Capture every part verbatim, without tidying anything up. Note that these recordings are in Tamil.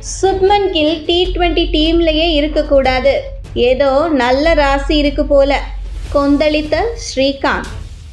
சுப்மன் கில் டி டுவெண்டி டீம்லயே இருக்கக்கூடாது, ஏதோ நல்ல ராசி இருக்கு போல கொந்தளித்த ஸ்ரீகாந்த்.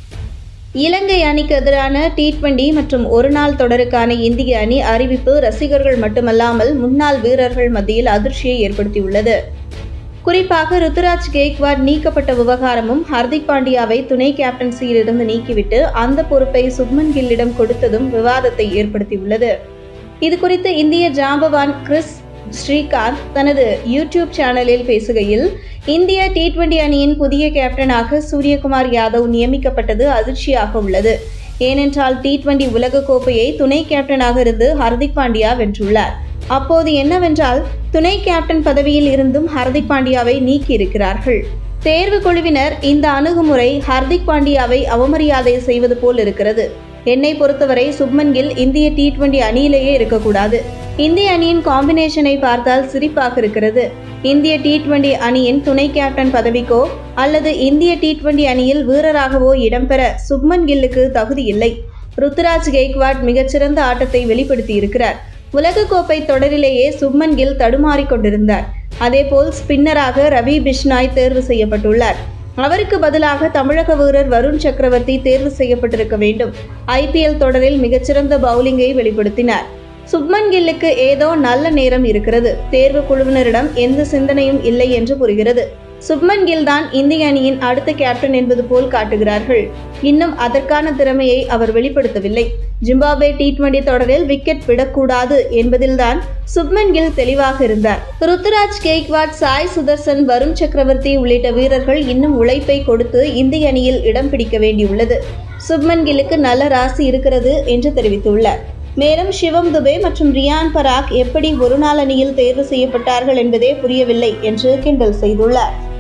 இலங்கை அணிக்கு எதிரான டி டுவெண்டி மற்றும் ஒருநாள் தொடருக்கான இந்திய அணி அறிவிப்பு ரசிகர்கள் மட்டுமல்லாமல் முன்னாள் வீரர்கள் மத்தியில் அதிர்ச்சியை ஏற்படுத்தியுள்ளது. குறிப்பாக ருத்துராஜ் கெய்க்வாட் நீக்கப்பட்ட விவகாரமும், ஹர்திக் பாண்டியாவை துணை கேப்டன்சியில் இருந்து நீக்கிவிட்டு அந்த பொறுப்பை சுப்மன் கில்லிடம் கொடுத்ததும் விவாதத்தை ஏற்படுத்தியுள்ளது. இதுகுறித்து இந்திய ஜாம்பவான் கிறிஸ் ஸ்ரீகாந்த் தனது யூடியூப் சேனலில் பேசுகையில், இந்திய டி டுவெண்டி அணியின் புதிய கேப்டனாக சூரியகுமார் யாதவ் நியமிக்கப்பட்டது அதிர்ச்சியாக உள்ளது. ஏனென்றால் டி டுவெண்டி உலக கோப்பையை துணை கேப்டனாக இருந்து ஹர்திக் பாண்டியா வென்றுள்ளார். அப்போது என்னவென்றால், துணை கேப்டன் பதவியில் இருந்தும் ஹர்திக் பாண்டியாவை நீக்கியிருக்கிறார்கள். தேர்வு குழுவினர் இந்த அணுகுமுறை ஹர்திக் பாண்டியாவை அவமரியாதை செய்வது போல் இருக்கிறது. என்னை பொறுத்தவரை சுப்மன் கில் இந்திய டி டுவெண்டி அணியிலேயே இருக்கக்கூடாது. இந்திய அணியின் காம்பினேஷனை பார்த்தால் சிரிப்பாக இருக்கிறது. இந்திய டி டுவெண்டி அணியின் துணை கேப்டன் பதவிக்கோ அல்லது இந்திய டி டுவெண்டி அணியில் வீரராகவோ இடம்பெற சுப்மன் கில்லுக்கு தகுதி இல்லை. ருத்துராஜ் கெய்க்வாட் மிகச்சிறந்த ஆட்டத்தை வெளிப்படுத்தியிருக்கிறார். உலகக்கோப்பை தொடரிலேயே சுப்மன் கில் தடுமாறிக் கொண்டிருந்தார். அதேபோல் ஸ்பின்னராக ரவி பிஷ்னாய் தேர்வு செய்யப்பட்டுள்ளார். அவருக்கு பதிலாக தமிழக வீரர் வருண் சக்கரவர்த்தி தேர்வு செய்யப்பட்டிருக்க வேண்டும். ஐ பி எல் தொடரில் மிகச்சிறந்த பவுலிங்கை வெளிப்படுத்தினார். சுப்மன் கில்லுக்கு ஏதோ நல்ல நேரம் இருக்கிறது. தேர்வு குழுவினரிடம் எந்த சிந்தனையும் இல்லை என்று புரிகிறது. சுப்மன் கில் தான் இந்திய அணியின் அடுத்த கேப்டன் என்பது போல் காட்டுகிறார்கள். இன்னும் அதற்கான திறமையை அவர் வெளிப்படுத்தவில்லை. ஜிம்பாப்வே டி டுவெண்டி தொடரில் விக்கெட் விடக்கூடாது என்பதில்தான் சுப்மன் கில் தெளிவாக இருந்தார். ருத்துராஜ் கெய்க்வாட், சாய் சுதர்சன், வருண் சக்கரவர்த்தி உள்ளிட்ட வீரர்கள் இன்னும் உழைப்பை கொடுத்து இந்திய அணியில் இடம் பிடிக்க வேண்டியுள்ளது. சுப்மன் கில்லுக்கு நல்ல ராசி இருக்கிறது என்று தெரிவித்துள்ளார். மேலும் சிவம் துபே மற்றும் ரியான் பராக் எப்படி ஒருநாள் அணியில் தேர்வு செய்யப்பட்டார்கள் என்பதே புரியவில்லை என்று கிண்டல் செய்துள்ளார்.